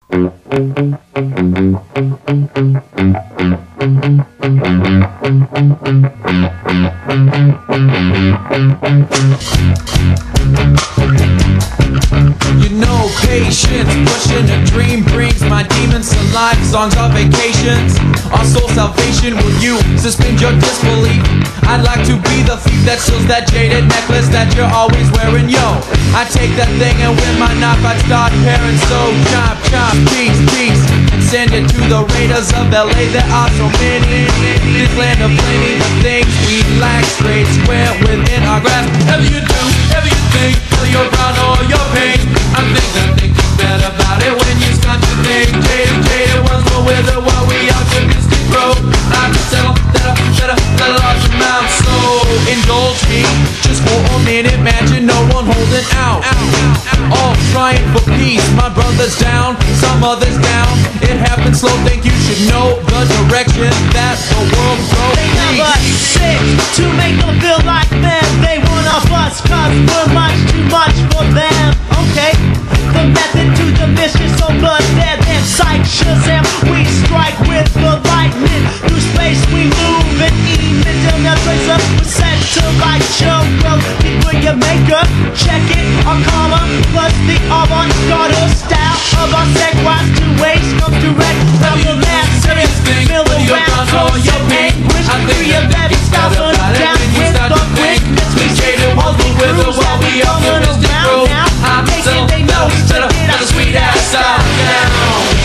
You know patience, pushing a dream brings my demons to life. Songs are vacations, our soul salvation. Will you suspend your disbelief? I'd like to be the thief that steals that jaded necklace that you're always wearing. Yo, I take that thing and with my knife I'd start pairing. So chop, chop, piece, piece, and send it to the raiders of LA. There are so many, this land of plenty. The things we lack straight square within our grasp. Whatever you do, whatever you think, whether you're proud or you're pain, I think better about it when you start to think. Jaded ones will wither while we optimistic grow. Not to settle, let a large amount. So indulge me just for a minute. Imagine no one holding out. All trying for peace. My brother's down, some others down. It happens slow, think you should know the direction that the world goes. They never sick to make them feel like them. They want off us cause we're much too much for them. Okay, the method to the mission, so blood dead and psych shazam. We strike with the lightning. Through space we move and even till the trace up. We're sent to light show. Well, people your maker, check it. Our karma plus the avant-garde style of our segue to waste comes direct from the last serious thing. Feel around for your anguish. Free of every style, burn down with the quickness. We jaded ones will wither while we are optimistic grow. I'm taking they know to get a sweet ass out down.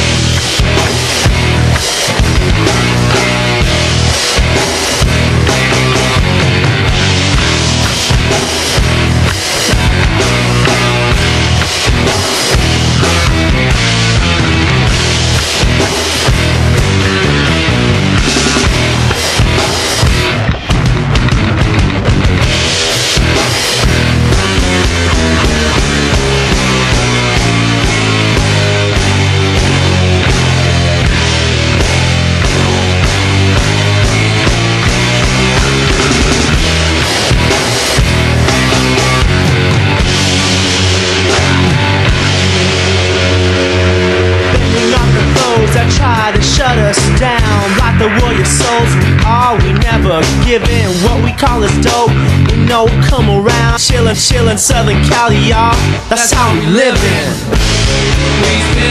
Shut us down like the warrior souls we are. We never give in. What we call is dope. We know we come around. Chillin', Southern Cali, y'all. That's how we livin'.